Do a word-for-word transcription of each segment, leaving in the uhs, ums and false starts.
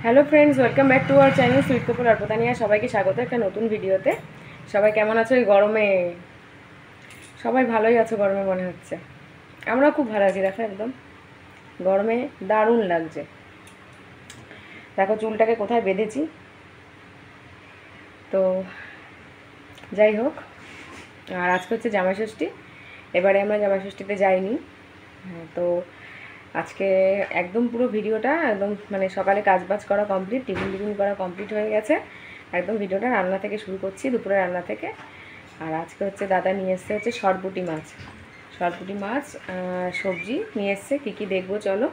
Hello friends, welcome back to our channel sweet Kapoor অর্পতানিয়া। সবাইকে স্বাগত একটা নতুন ভিডিওতে। সবাই কেমন আছো এই গরমে? সবাই ভালোই আছো গরমে মনে হচ্ছে। আমরাও খুব ভালো আছি। দেখো একদম গরমে দারুণ লাগছে। দেখো চুলটাকে কোথায় বেঁধেছি। তো যাই হোক, আর আজকে হচ্ছে জামাই ষষ্ঠী। এবারে আমরা জামাই ষষ্ঠীতে যাইনি। হ্যাঁ, তো আজকে একদম পুরো ভিডিওটা একদম মানে সকালে কাজবাজ করা কমপ্লিট, টিফিন টিফিন করা কমপ্লিট হয়ে গেছে। একদম ভিডিওটা রান্না থেকে শুরু করছি, দুপুরে রান্না থেকে। আর আজকে হচ্ছে দাদা নিয়ে এসছে হচ্ছে সরপুঁটি মাছ সরপুঁটি মাছ সবজি নিয়ে এসছে। কী কী দেখবো চলো।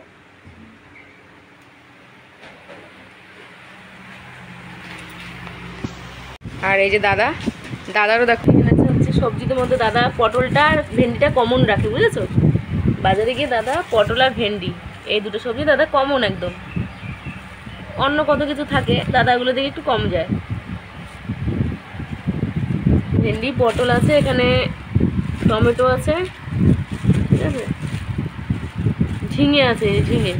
আর এই যে দাদা দাদারও দেখো এনেছে হচ্ছে সবজির মধ্যে। দাদা পটলটা আর ভেন্ডিটা কমন রাখে, বুঝেছো? বাজারে গিয়ে দাদা পটল আর ভেন্ডি এই দুটো সবজি দাদা কমন একদম। অন্য কত কিছু থাকে, দাদাগুলো দেখে একটু কম যায়। ভেন্ডি পটল আছে, এখানে টমেটো আছে, ঠিক আছে, ঝিঙে আছে, ঝিঙে।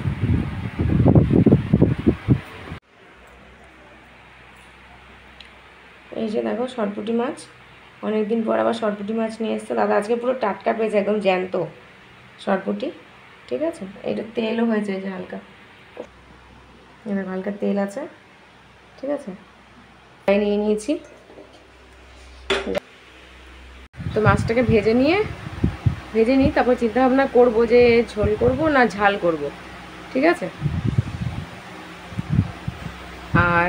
এই যে দেখো সরপুঁটি মাছ, অনেকদিন পর আবার সরপুঁটি মাছ নিয়ে এসছে দাদা। আজকে পুরো টাটকা পেয়েছে, একদম জ্যান্ত সরপুঁটি, ঠিক আছে। এটা তেলও হয়েছে, এই যে হালকা এবার হালকা তেল আছে, ঠিক আছে। নিয়ে নিয়েছি। তো মাছটাকে ভেজে নিয়ে ভেজে নিই, তারপর চিন্তা ভাবনা করবো যে ঝোল করব না ঝাল করব, ঠিক আছে। আর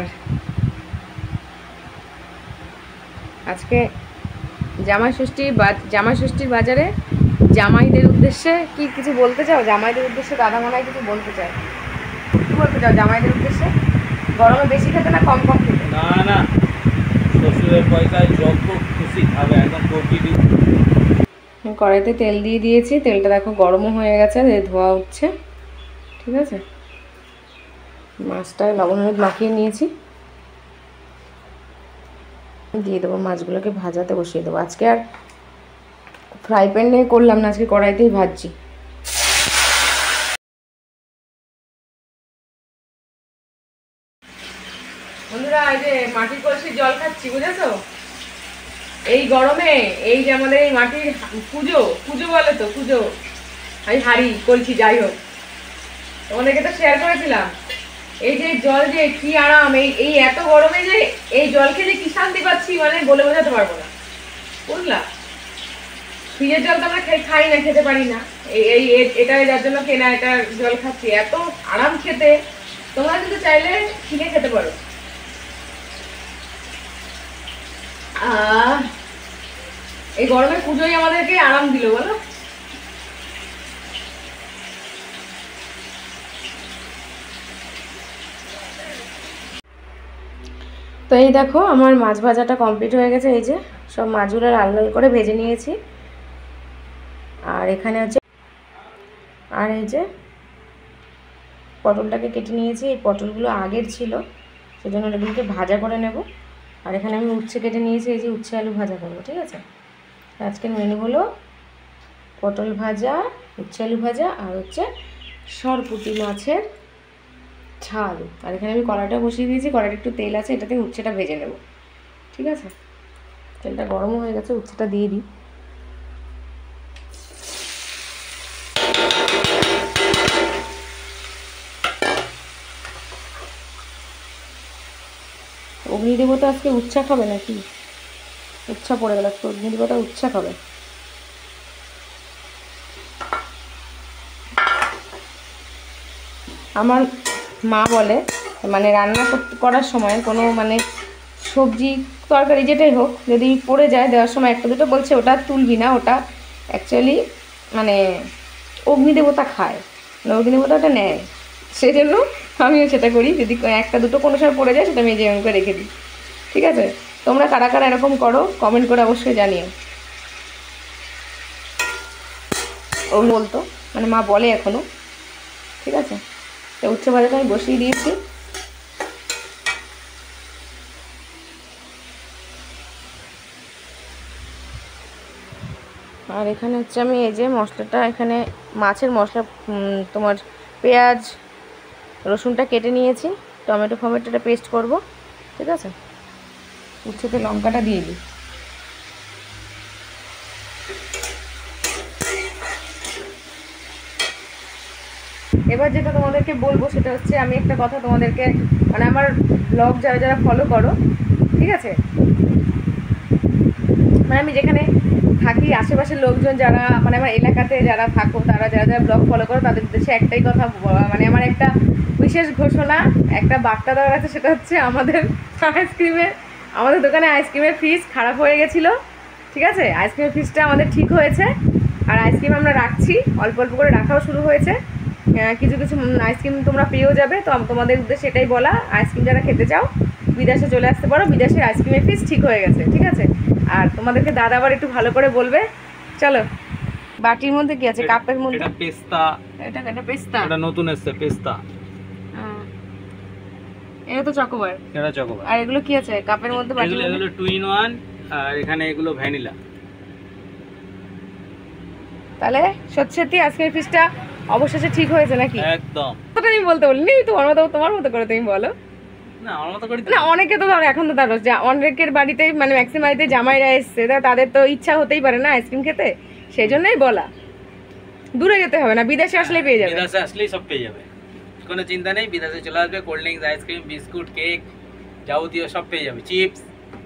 আজকে জামাই ষষ্ঠী বা জামাই ষষ্ঠীর বাজারে জামাইদের উদ্দেশ্যে কি কিছু বলতে চাও? জামাইদের উদ্দেশ্যে দাদা মনে কিছু বলতে চায়। কি বলতে চাও জামাইদের উদ্দেশ্যে? গরমে বেশি খেতে না কম কম খেতে? না না, শ্বশুরের পয়সায় যত খুশি খাবে, একদম কন্টিনিউ। কড়াইতে তেল দিয়ে দিয়েছি, তেলটা দেখো গরমও হয়ে গেছে, ধোয়া উঠছে, ঠিক আছে। মাছটা লবণ হলুদ মাখিয়ে নিয়েছি, দিয়ে দেবো। মাছগুলোকে ভাজাতে বসিয়ে দেবো। আজকে আর ফ্রাই প্যানে করলাম না, আজকে কড়াইতেই ভাজছি। বন্ধুরা, এই যে মাটির কলসির জল খাচ্ছি, বুঝেছো? এই গরমে এই যে আমাদের এই মাটির পুজো পুজো বলে তো, পুজো আমি হাড়ি কলসি, যাই হোক, তোমাদেরকে তো শেয়ার করেছিলাম। এই যে জল যে কি আরাম, এই এই এত গরমে যে এই জল খেয়ে যে কি শান্তি পাচ্ছি, মানে বলে বোঝাতে পারবো না, বুঝলা? ফ্রিজের জল তো আমরা খাই না, খেতে পারি না। এই এটা যার জন্য কেনা এটা জল খাচ্ছি, এত আরাম খেতে। তোমরা কিন্তু চাইলে কিনে খেতে পারো। আহ এই গরমে পুজোই আমাদেরকে আরাম দিল, বলো? তো এই দেখো আমার মাছ ভাজাটা কমপ্লিট হয়ে গেছে। এই যে সব মাছগুলো লাল লাল করে ভেজে নিয়েছি। আর এখানে হচ্ছে আর এই যে পটলটাকে কেটে নিয়েছি। এই পটলগুলো আগের ছিল, সেজন্য এগুলোকে ভাজা করে নেব। আর এখানে আমি উচ্ছে কেটে নিয়েছি, এই যে উচ্ছে আলু ভাজা করবো, ঠিক আছে। আজকের মেনু হলো পটল ভাজা, উচ্ছে আলু ভাজা, আর হচ্ছে সরপুঁটি মাছের ঝাল। আর এখানে আমি কড়াইটা বসিয়ে দিয়েছি, কড়াইটা একটু তেল আছে, এটাতে উচ্ছেটা ভেজে নেব, ঠিক আছে। তেলটা গরম হয়ে গেছে, উচ্ছেটা দিয়ে দিই। অগ্নিদেবতা আজকে উচ্ছা খাবে নাকি? উচ্ছা পড়ে গেল, আজকে অগ্নিদেবতা উচ্ছা খাবে। আমার মা বলে, মানে রান্না করার সময় কোনো মানে সবজি তরকারি যেটাই হোক, যদি পড়ে যায় দেওয়ার সময় একটা দুটো, বলছে ওটা তুলবি না, ওটা অ্যাকচুয়ালি মানে অগ্নিদেবতা খায়, মানে অগ্নিদেবতা ওটা নেয়। সেই জন্য আমিও সেটা করি। যদি একটা দুটো কোনো সময় পড়ে যায়, সেটা আমি যে করে রেখে দিই, ঠিক আছে। তোমরা কারা কারা এরকম করো কমেন্ট করে অবশ্যই জানিও। ও বলতো, মানে মা বলে এখনও, ঠিক আছে। তো উচ্ছে ভাজাটা আমি বসিয়ে দিয়েছি। আর এখানে হচ্ছে আমি এই যে মশলাটা, এখানে মাছের মশলা তোমার পেঁয়াজ রসুনটা কেটে নিয়েছি, টমেটো ফমেটোটা পেস্ট করব, ঠিক আছে। উচ্ছেতে লঙ্কাটা দিয়ে দিই। এবার যেটা তোমাদেরকে বলবো সেটা হচ্ছে, আমি একটা কথা তোমাদেরকে, মানে আমার ব্লগ যারা যারা ফলো করো, ঠিক আছে, মানে আমি যেখানে থাকি আশেপাশের লোকজন যারা, মানে আমার এলাকাতে যারা থাকো, তারা যারা যারা ব্লগ ফলো করো, তাদের উদ্দেশ্যে একটাই কথা, মানে আমার একটা বিশেষ ঘোষণা, একটা বার্তা দেওয়ার আছে। সেটা হচ্ছে আমাদের আইসক্রিমের আমাদের দোকানে আইসক্রিমের ফ্রিজ খারাপ হয়ে গেছিলো, ঠিক আছে। আইসক্রিমের ফ্রিজটা আমাদের ঠিক হয়েছে, আর আইসক্রিম আমরা রাখছি, অল্প অল্প করে রাখাও শুরু হয়েছে। কিছু কিছু আইসক্রিম তোমরা পেয়েও যাবে। তো তোমাদের উদ্দেশ্যে এটাই বলা, আইসক্রিম যারা খেতে চাও বিদেশে চলে আসতে পারো, বিদেশের আইসক্রিমের ফ্রিজ ঠিক হয়ে গেছে, ঠিক আছে। আর তোমাদেরকে দাদা আবার একটু ভালো করে বলবে। চলো, বাটির মধ্যে কি আছে? কাপের মধ্যে এটা পেস্তা, এটা এটা পেস্তা, এটা নতুন এসেছে পেস্তা। এটা তো চকোবার, এটা চকোবার। আর এগুলো কি আছে কাপের মধ্যে? বাটির মধ্যে এগুলো টু ইন ওয়ান, আর এখানে এগুলো ভ্যানিলা। তাহলে সত্যি সত্যি আজকের ফ্রিজটা অবশেষে ঠিক হয়েছে নাকি? একদম। কথা আমি বলতে বলিনি, তোমার মতো তোমার মতো করে তুমি বলো না। আমার মতো করে না, অনেকে তো ধরো এখন তো ধরো অনেকের বাড়িতেই, মানে ম্যাক্সিমাম বাড়িতে জামাইরা এসছে, তাদের তো ইচ্ছা হতেই পারে না আইসক্রিম খেতে, সেই জন্যই বলা। দূরে যেতে হবে না, বিদেশে আসলেই পেয়ে যাবে। বিদেশে আসলেই সব পেয়ে যাবে, কোনো চিন্তা নেই। বিদেশে চলে আসবে, cold drinks, ice cream, biscuit, cake, যাবতীয় সব পেয়ে যাবে, চিপস।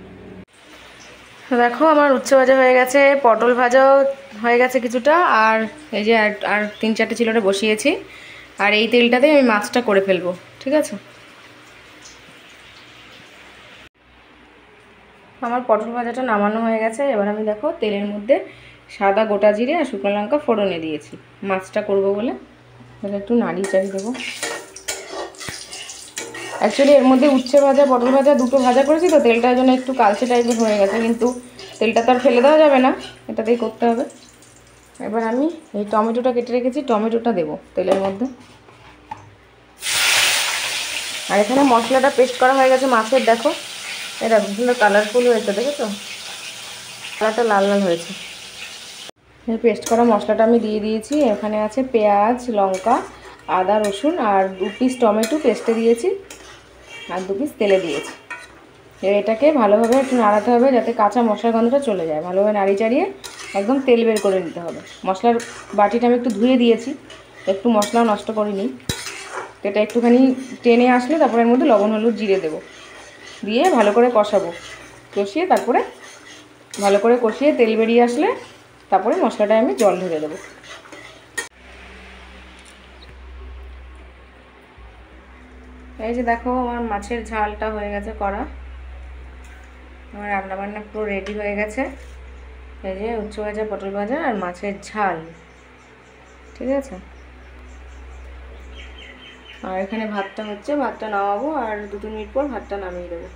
দেখো আমার উচ্ছে ভাজা হয়ে গেছে, পটল ভাজাও হয়ে গেছে কিছুটা, আর এই যে আর তিন চারটে চিলোটা বসিয়েছি। আর এই তেলটাতেই আমি মাছটা করে ফেলবো, ঠিক আছে। আমার পটল ভাজাটা নামানো হয়ে গেছে। এবার আমি দেখো তেলের মধ্যে সাদা গোটা জিরে আর শুকনো লঙ্কা ফোড়নে দিয়েছি, মাছটা করব বলে। তাহলে একটু নাড়ি চাড়ি দেবো। অ্যাকচুয়ালি এর মধ্যে উচ্ছে ভাজা পটল ভাজা দুটো ভাজা করেছি, তো তেলটার জন্য একটু কালচে টাইপের হয়ে গেছে, কিন্তু তেলটা তো আর ফেলে দেওয়া যাবে না, এটাতেই করতে হবে। এবার আমি এই টমেটোটা কেটে রেখেছি, টমেটোটা দেবো তেলের মধ্যে। আর এখানে মশলাটা পেস্ট করা হয়ে গেছে মাছের, দেখো এটা সুন্দর কালারফুল হয়েছে, দেখেছো কালারটা লাল লাল হয়েছে। এই পেস্ট করা মশলাটা আমি দিয়ে দিয়েছি। এখানে আছে পেঁয়াজ, লঙ্কা, আদা, রসুন আর দু পিস টমেটো পেস্টে দিয়েছি, আর দু পিস তেলে দিয়েছি। এটাকে ভালোভাবে একটু নাড়াতে হবে যাতে কাঁচা মশলার গন্ধটা চলে যায়। ভালোভাবে নাড়ি চাড়িয়ে একদম তেল বের করে নিতে হবে। মশলার বাটিটা আমি একটু ধুয়ে দিয়েছি, একটু মশলাও নষ্ট করিনি। এটা একটুখানি টেনে আসলে তারপরে এর মধ্যে লবণ হলুদ জিরে দেবো, দিয়ে ভালো করে কষাবো। কষিয়ে তারপরে ভালো করে কষিয়ে তেল বেরিয়ে আসলে তারপরে মশলাটায় আমি জল ঢেলে দেবো। এই যে দেখো আমার মাছের ঝালটা হয়ে গেছে করা, আমার রান্নাবান্না পুরো রেডি হয়ে গেছে। এই যে উচ্ছে ভাজা, পটল ভাজা আর মাছের ঝাল, ঠিক আছে। আর এখানে ভাতটা হচ্ছে, ভাতটা নামাবো আর দু তিন মিনিট পর ভাতটা নামিয়ে দেবো।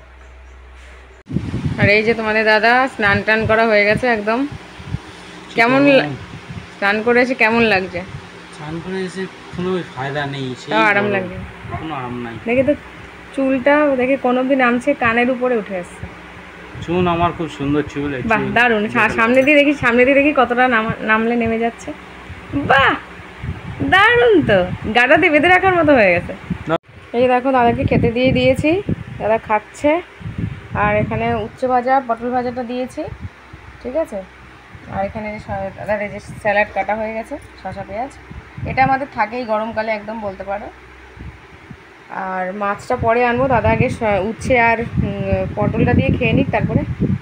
আর এই যে তোমাদের দাদা স্নান টান করা হয়ে গেছে একদম। কেমন স্নান করে এসে কেমন লাগছে? স্নান করে এসে কোনো ফায়দা নেই, তাও আরাম লাগছে, কোনো আরাম নাই। দেখে তো চুলটা দেখে কোনো দিন নামছে, কানের উপরে উঠে আসছে। চুল আমার খুব সুন্দর চুল, বাহ দারুণ। সামনে দিয়ে দেখি, সামনে দিয়ে দেখি কতটা নামলে নেমে যাচ্ছে। বাহ দারুণ, তো গাটাতে বেঁধে রাখার মতো হয়ে গেছে। এই দেখো দাদাকে খেতে দিয়ে দিয়েছি, দাদা খাচ্ছে। আর এখানে উচ্ছে ভাজা পটল ভাজাটা দিয়েছি, ঠিক আছে। আর এখানে দাদার এই যে স্যালাড কাটা হয়ে গেছে, শসা পেঁয়াজ, এটা আমাদের থাকেই গরমকালে একদম বলতে পারো। আর মাছটা পরে আনবো, দাদা আগে উচ্ছে আর পটলটা দিয়ে খেয়ে নিক, তারপরে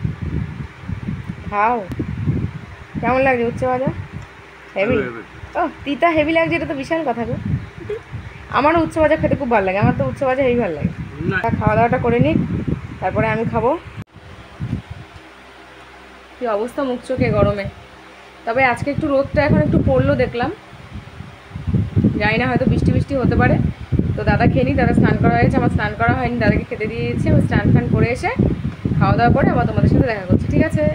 খাও। কেমন লাগছে উচ্ছে ভাজা? হেভি। ও তিতা হেভি লাগছে, এটা তো বিশাল কথা গো। আমারও উচ্ছে ভাজা খেতে খুব ভালো লাগে, আমার তো উচ্ছে ভাজা হেভি ভালো লাগে। খাওয়া দাওয়াটা করে নিক, তারপরে আমি খাবো। কি অবস্থা মুখ চোখে গরমে। তবে আজকে একটু রোদটা এখন একটু পড়লো দেখলাম, জানি না হয়তো বৃষ্টি বৃষ্টি হতে পারে। তো দাদা খেয়ে নিই, দাদা স্নান করা হয়েছে, আমার স্নান করা হয়নি, দাদাকে খেতে দিয়ে দিয়েছি। আমি স্নান ফান করে এসে খাওয়া দাওয়া করে আবার তোমাদের সাথে দেখা করছি, ঠিক আছে।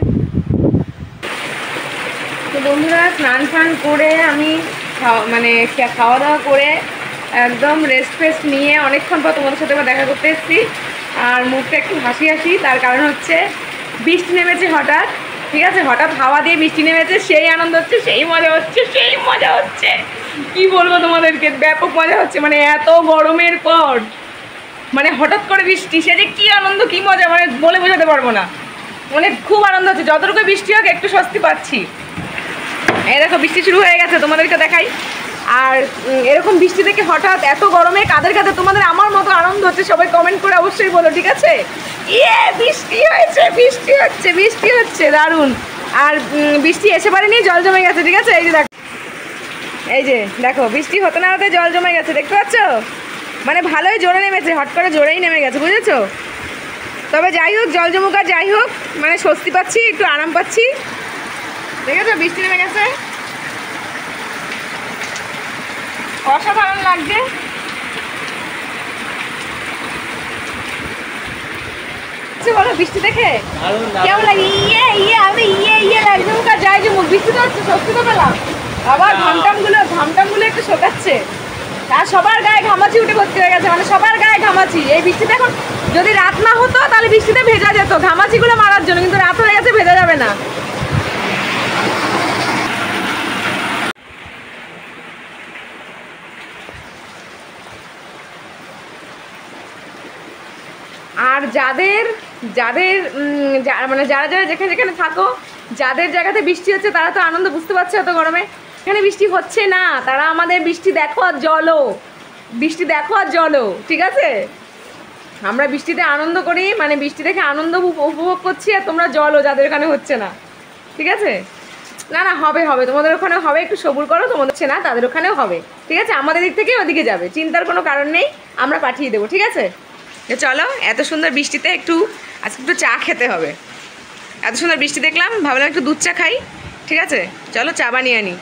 তো বন্ধুরা স্নান ফান করে আমি মানে খাওয়া দাওয়া করে একদম রেস্ট ফেস্ট নিয়ে অনেকক্ষণ পর তোমাদের সাথে আবার দেখা করতে এসেছি। আর মুখটা একটু হাসি হাসি, তার কারণ হচ্ছে বৃষ্টি নেমেছে হঠাৎ, ঠিক আছে। হঠাৎ হাওয়া দিয়ে বৃষ্টি নেমেছে, সেই আনন্দ হচ্ছে, সেই মজা হচ্ছে, সেই মজা হচ্ছে কি বলবো তোমাদেরকে, ব্যাপক মজা হচ্ছে। মানে এত গরমের পর মানে হঠাৎ করে বৃষ্টি, সে যে কি আনন্দ কি মজা মানে বলে বোঝাতে পারবো না, মানে খুব আনন্দ হচ্ছে। যতটুকু বৃষ্টি হোক একটু স্বস্তি পাচ্ছি। এই দেখো বৃষ্টি শুরু হয়ে গেছে, তোমাদেরকে দেখাই। আর এরকম বৃষ্টি থেকে হঠাৎ এত গরমে কাদের কাদের তোমাদের আমার মতো আনন্দ হচ্ছে সবাই কমেন্ট করে অবশ্যই বলো, ঠিক আছে? ইয়ে বৃষ্টি হয়েছে, বৃষ্টি হচ্ছে, বৃষ্টি হচ্ছে, দারুণ। আর বৃষ্টি এসে পারেনি, জল জমে গেছে, ঠিক আছে? এই যে দেখো, এই যে দেখো বৃষ্টি হতে না হতে জল জমে গেছে, দেখতে পাচ্ছ? মানে ভালোই জোরে নেমেছে, হট করে জোরেই নেমে গেছে, বুঝেছো? তবে যাই হোক, জল জমুক আর যাই হোক, মানে স্বস্তি পাচ্ছি, একটু আরাম পাচ্ছি, দেখেছো? বৃষ্টি নেমে গেছে, অসাধারণ লাগছে। বলো বৃষ্টি দেখে কেমন লাগে? ইয়ে ইয়ে আমি ইয়ে ইয়ে লাগছে, মুখ আর যাই যে মুখ, বৃষ্টি তো হচ্ছে, স্বস্তি তো পেলাম। আবার ঘামটামগুলো ঘামটামগুলো একটু শোকাচ্ছে, আর সবার গায়ে ঘামাচি উঠে ভর্তি হয়ে গেছে, মানে সবার গায়ে ঘামাচি। এই বৃষ্টিতে এখন যদি রাত না হতো তাহলে বৃষ্টিতে ভেজা যেত ঘামাচিগুলো মারার জন্য, কিন্তু রাত হয়ে গেছে, ভেজা যাবে না। আর যাদের যাদের মানে যারা যারা যেখানে যেখানে থাকো, যাদের জায়গাতে বৃষ্টি হচ্ছে তারা তো আনন্দ বুঝতে পারছে এত গরমে। এখানে বৃষ্টি হচ্ছে না, তারা আমাদের বৃষ্টি দেখো আর জলো, বৃষ্টি দেখো আর জলো, ঠিক আছে? আমরা বৃষ্টিতে আনন্দ করি, মানে বৃষ্টি দেখে আনন্দ উপভোগ করছি, আর তোমরা জলো যাদের এখানে হচ্ছে না, ঠিক আছে? না না হবে হবে, তোমাদের ওখানে হবে, একটু সবুর করো, তোমাদের হচ্ছে না তাদের ওখানেও হবে, ঠিক আছে? আমাদের দিক থেকে ওদিকে যাবে, চিন্তার কোনো কারণ নেই, আমরা পাঠিয়ে দেবো, ঠিক আছে? চলো, এত সুন্দর বৃষ্টিতে একটু আজকে একটু চা খেতে হবে। এত সুন্দর বৃষ্টি দেখলাম, ভাবলাম একটু দুধ চা খাই, ঠিক আছে? চলো চা বানিয়ে আনি।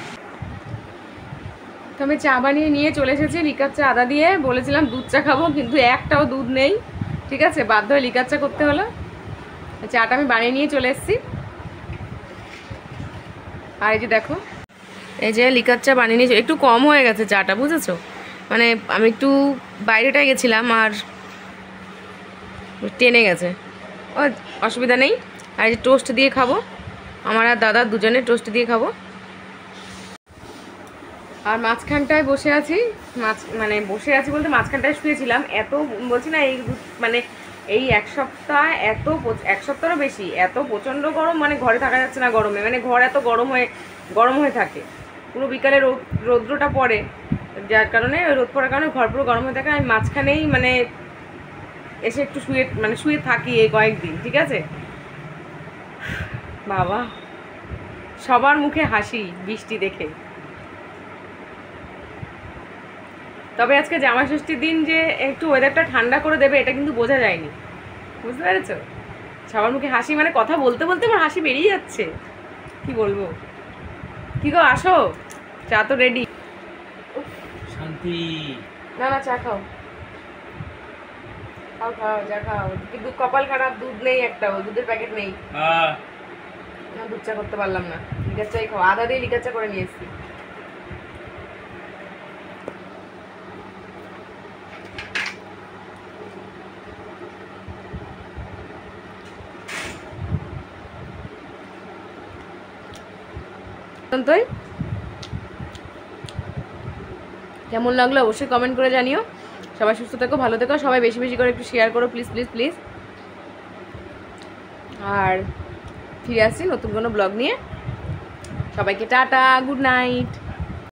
তো আমি চা বানিয়ে নিয়ে চলে এসেছি লিকার চা আদা দিয়ে, বলেছিলাম দুধ চা খাবো, কিন্তু একটাও দুধ নেই, ঠিক আছে? বাধ্য হয়ে লিকার চা করতে হলো। চাটা আমি বানিয়ে নিয়ে চলে এসেছি। আর এই যে দেখো, এই যে লিকার চা বানিয়ে নিয়েছি, একটু কম হয়ে গেছে চাটা, বুঝেছো? মানে আমি একটু বাইরেটায় গেছিলাম আর টেনে গেছে, ও অসুবিধা নেই। আর এই যে টোস্ট দিয়ে খাবো, আমার আর দাদা দুজনে টোস্ট দিয়ে খাবো। আর মাঝখানটায় বসে আছি, মাছ মানে বসে আছি বলতে মাঝখানটায় শুয়েছিলাম। এত বলছি না, এই মানে এই এক সপ্তাহ এত এক সপ্তাহেরও বেশি এত প্রচণ্ড গরম, মানে ঘরে থাকা যাচ্ছে না গরমে, মানে ঘর এত গরম হয়ে গরম হয়ে থাকে, পুরো বিকালে রোদ রৌদ্রটা পড়ে, যার কারণে রোদ পড়ার কারণে ঘর পুরো গরম হয়ে থাকে। আমি মাঝখানেই মানে এসে একটু শুয়ে মানে শুয়ে থাকি এই কয়েকদিন, ঠিক আছে? বাবা, সবার মুখে হাসি বৃষ্টি দেখে। তবে আজকে জামাই ষষ্ঠীর দিন যে একটু ওয়েদারটা ঠান্ডা করে দেবে এটা কিন্তু বোঝা যায়নি, বুঝতে পেরেছ? সবার মুখে হাসি, মানে কথা বলতে বলতে আমার হাসি বেরিয়ে যাচ্ছে, কি বলবো। কি গো, আসো, চা তো রেডি। শান্তি। না না, চা খাও, খাও খাও, চা খাও। কিন্তু কপাল খারাপ, দুধ নেই, একটাও দুধের প্যাকেট নেই, না দুধ চা করতে পারলাম না। লিকার চাই খাও, আদা দিয়ে লিকার চা করে নিয়ে এসেছি। কেমন লাগলো অবশ্যই কমেন্ট করে জানিও। সবাই সুস্থ থেকো, ভালো থেকো, সবাই বেশি বেশি করে একটু শেয়ার করো প্লিজ প্লিজ প্লিজ। আর ফিরে আসছি নতুন কোনো ব্লগ নিয়ে। সবাইকে টাটা, গুড নাইট।